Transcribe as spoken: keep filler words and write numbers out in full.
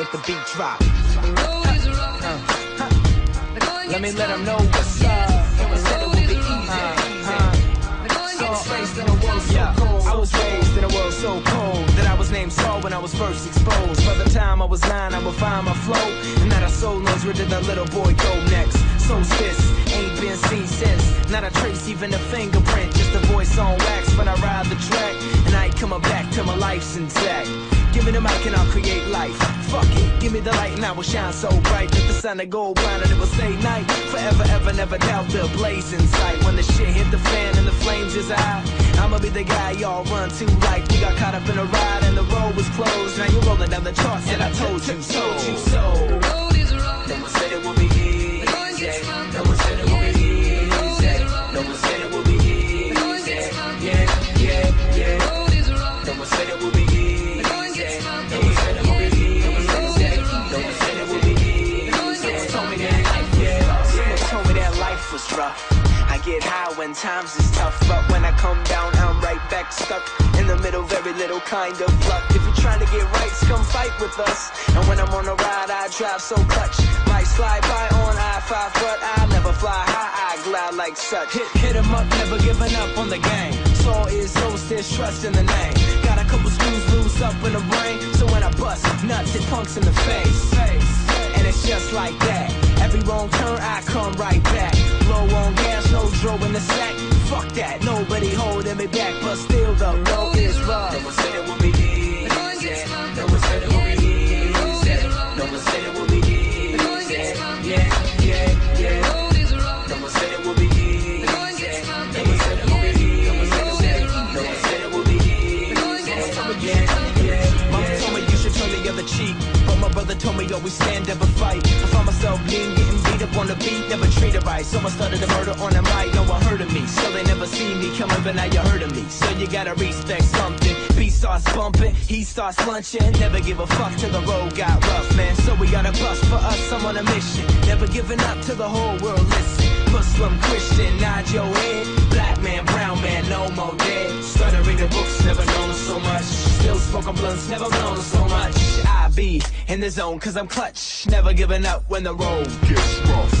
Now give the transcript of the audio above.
with the beat drop. Uh, uh, uh. Let me let them know what's up. It said it would be easy. Uh, uh. So, raised in a world so yeah, cold. I was raised in a world so cold that I was named Saul when I was first exposed. By the time I was nine, I would find my flow, and now the soul knows where did that little boy go next. So sis, ain't been seen since. Not a trace, even a fingerprint, just a voice on wax when I ride the track, and I ain't coming back till my life's intact. Give me the mic and I'll create life. Fuck it, give me the light and I will shine so bright that the sun will go blind and it will stay night. Forever, ever, never doubt the blaze in sight. When the shit hit the fan and the flames is out, I'ma be the guy y'all run to like we got caught up in a ride and the road was closed. Now you're rolling down the charts and I told you so. Told you so. The road is rough. No one said it would be easy. No one said it would be easy. No one said it would be easy. Yeah, yeah, yeah. No one said it would be easy. Was rough. I get high when times is tough, but when I come down, I'm right back stuck in the middle, very little kind of luck. If you're trying to get rights, come fight with us. And when I'm on a ride, I drive so clutch. Might slide by on I five, but I never fly high, I glide like such. Hit, hit 'em up, never giving up on the game. Soul is so still trust in the name. Got a couple screws loose up in the brain, so when I bust, nuts, it punks in the face. And it's just like that. Every wrong turn, I come right back. Low on gas, no dro in the sack. Fuck that, nobody holding me back. But still, the road is rough. No one said it would be easy. No one said it would be easy. No one said it would be easy. Yeah, yeah, yeah. No one said it would be easy. No one said it would be easy. No one said it would be easy. Yeah, yeah. Mama told me you should turn the other cheek, but my brother told me always stand up and fight. I found myself being getting beat up on the beat, never treated right. So I started a murder on the mic, no one heard of me. So they never seen me coming, but now you heard of me. So you gotta respect something. Beat starts bumping, he starts lunching. Never give a fuck till the road got rough, man. So we gotta bust for us, I'm on a mission. Never giving up till the whole world listen. Muslim, Christian, nod your head. Black man, brown man, no more dead. Started reading books, never known so much. Still smoking blunts, never known so much. I be in the zone cause I'm clutch, never giving up when the road gets rough.